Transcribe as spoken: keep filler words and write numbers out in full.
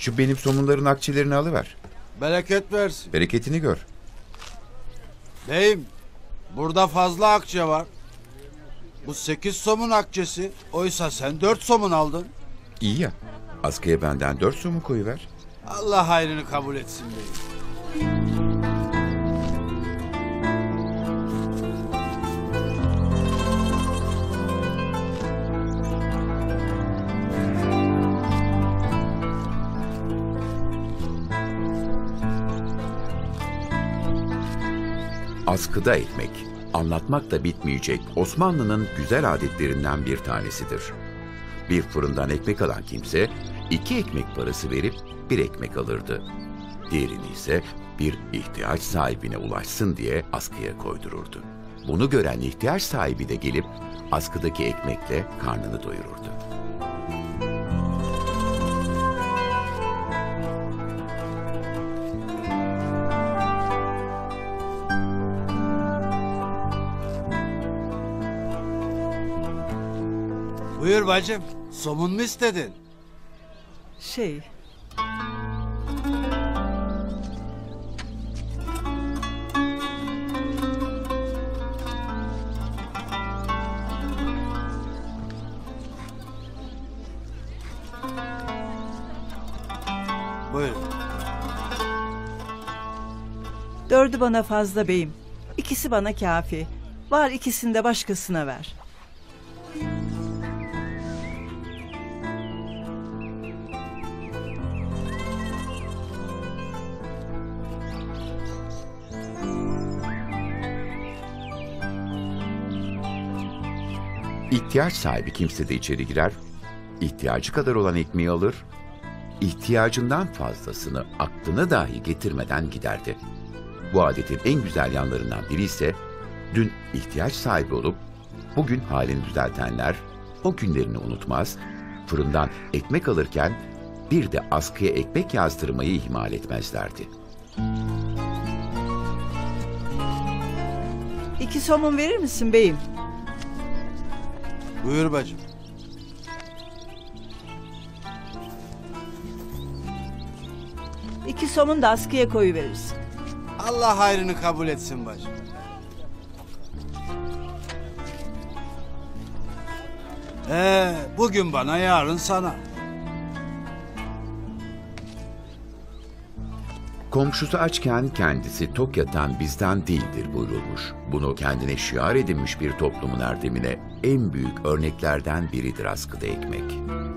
Şu benim somunların akçelerini alıver. Bereket versin. Bereketini gör. Beyim, burada fazla akçe var. Bu sekiz somun akçesi. Oysa sen dört somun aldın. İyi ya. Askıya benden dört somun koyuver. Allah hayrını kabul etsin beyim. Askıda ekmek, anlatmakla bitmeyecek Osmanlı'nın güzel adetlerinden bir tanesidir. Bir fırından ekmek alan kimse, iki ekmek parası verip bir ekmek alırdı. Diğerini ise bir ihtiyaç sahibine ulaşsın diye askıya koydururdu. Bunu gören ihtiyaç sahibi de gelip askıdaki ekmekle karnını doyururdu. Buyur bacım. Somun mu istedin? Şey... Buyurun. Dördü bana fazla beyim. İkisi bana kafi. Var ikisini de başkasına ver. İhtiyaç sahibi kimse de içeri girer, ihtiyacı kadar olan ekmeği alır, ihtiyacından fazlasını aklına dahi getirmeden giderdi. Bu adetin en güzel yanlarından biri ise, dün ihtiyaç sahibi olup, bugün halini düzeltenler, o günlerini unutmaz, fırından ekmek alırken bir de askıya ekmek yazdırmayı ihmal etmezlerdi. İki somun verir misin beyim? Buyur bacım. İki somun da askıya koyuverirsin. Allah hayrını kabul etsin bacım. Ee, bugün bana, yarın sana. Komşusu açken kendisi tok yatan bizden değildir buyurulmuş. Bunu kendine şiar edinmiş bir toplumun erdemine en büyük örneklerden biridir askıda ekmek.